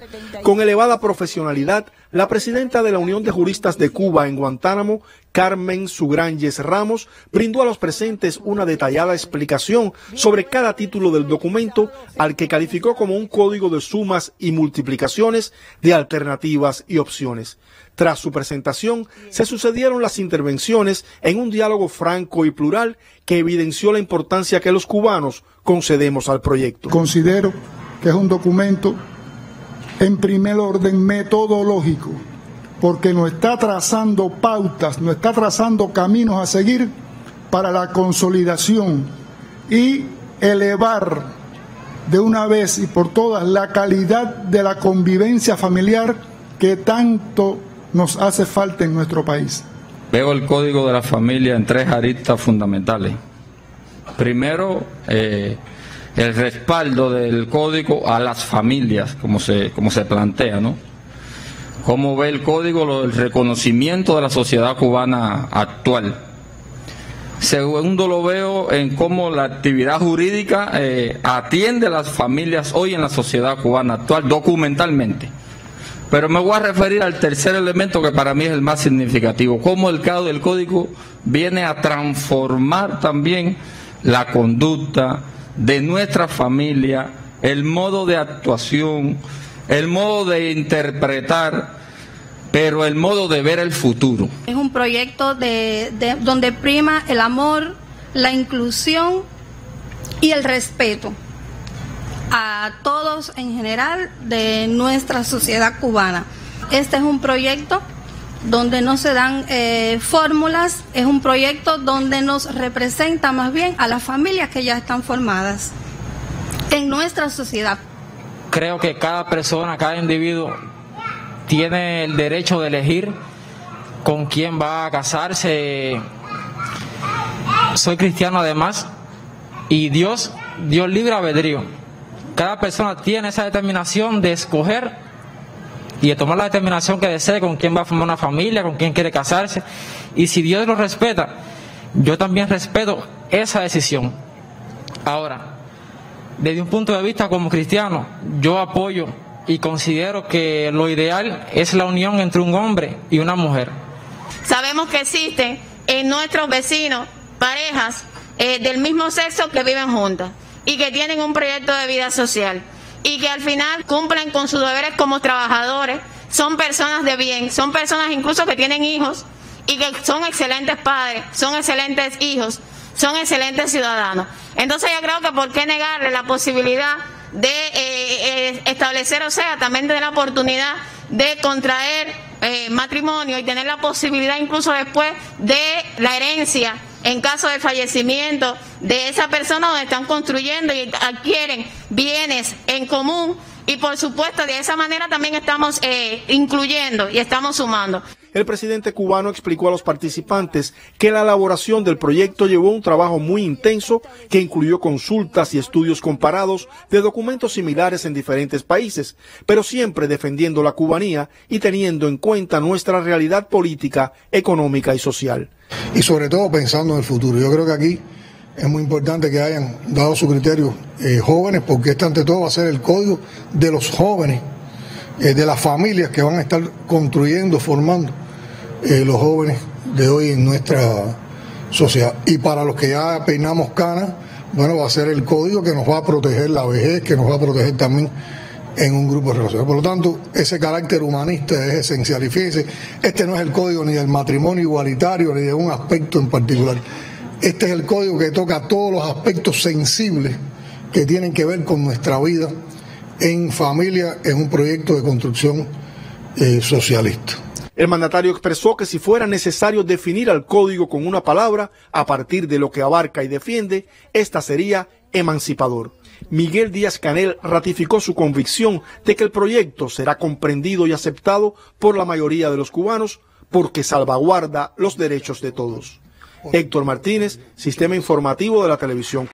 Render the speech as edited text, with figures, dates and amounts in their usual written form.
Con elevada profesionalidad, la presidenta de la Unión de Juristas de Cuba en Guantánamo, Carmen Sugranyes Ramos, brindó a los presentes una detallada explicación sobre cada título del documento, al que calificó como un código de sumas y multiplicaciones, de alternativas y opciones. Tras su presentación, se sucedieron las intervenciones en un diálogo franco y plural que evidenció la importancia que los cubanos concedemos al proyecto. Considero que es un documento en primer orden metodológico, porque nos está trazando pautas, nos está trazando caminos a seguir para la consolidación y elevar de una vez y por todas la calidad de la convivencia familiar que tanto nos hace falta en nuestro país. Veo el Código de la Familia en tres aristas fundamentales. Primero, el respaldo del código a las familias, como se plantea, ¿no? Cómo ve el código el reconocimiento de la sociedad cubana actual. Segundo, lo veo en cómo la actividad jurídica atiende a las familias hoy en la sociedad cubana actual documentalmente. Pero me voy a referir al tercer elemento, que para mí es el más significativo, cómo el código viene a transformar también la conducta de nuestra familia, el modo de actuación, el modo de interpretar, pero el modo de ver el futuro. Es un proyecto donde prima el amor, la inclusión y el respeto a todos en general de nuestra sociedad cubana. Este es un proyecto donde no se dan fórmulas, es un proyecto donde nos representa más bien a las familias que ya están formadas en nuestra sociedad. Creo que cada persona, cada individuo tiene el derecho de elegir con quién va a casarse. Soy cristiano además, y Dios dio libre albedrío. Cada persona tiene esa determinación de escoger y de tomar la determinación que desee con quién va a formar una familia, con quién quiere casarse. Y si Dios lo respeta, yo también respeto esa decisión. Ahora, desde un punto de vista como cristiano, yo apoyo y considero que lo ideal es la unión entre un hombre y una mujer. Sabemos que existen en nuestros vecinos parejas del mismo sexo que viven juntas y que tienen un proyecto de vida social y que al final cumplen con sus deberes como trabajadores, son personas de bien, son personas incluso que tienen hijos y que son excelentes padres, son excelentes hijos, son excelentes ciudadanos. Entonces yo creo que por qué negarle la posibilidad de establecer, o sea, también tener la oportunidad de contraer matrimonio y tener la posibilidad incluso después de la herencia en caso de fallecimiento de esa persona, donde están construyendo y adquieren bienes en común, y por supuesto de esa manera también estamos incluyendo y estamos sumando. El presidente cubano explicó a los participantes que la elaboración del proyecto llevó un trabajo muy intenso que incluyó consultas y estudios comparados de documentos similares en diferentes países, pero siempre defendiendo la cubanía y teniendo en cuenta nuestra realidad política, económica y social. Y sobre todo pensando en el futuro. Yo creo que aquí es muy importante que hayan dado su criterio jóvenes, porque este ante todo va a ser el código de los jóvenes, de las familias que van a estar construyendo, formando los jóvenes de hoy en nuestra sociedad. Y para los que ya peinamos canas, bueno, va a ser el código que nos va a proteger la vejez, que nos va a proteger también en un grupo de relaciones. Por lo tanto, ese carácter humanista es esencial. Y fíjense, este no es el código ni del matrimonio igualitario ni de un aspecto en particular. Este es el código que toca todos los aspectos sensibles que tienen que ver con nuestra vida en familia, en un proyecto de construcción socialista. El mandatario expresó que si fuera necesario definir al código con una palabra a partir de lo que abarca y defiende, esta sería emancipador. Miguel Díaz-Canel ratificó su convicción de que el proyecto será comprendido y aceptado por la mayoría de los cubanos porque salvaguarda los derechos de todos. Héctor Martínez, Sistema Informativo de la Televisión.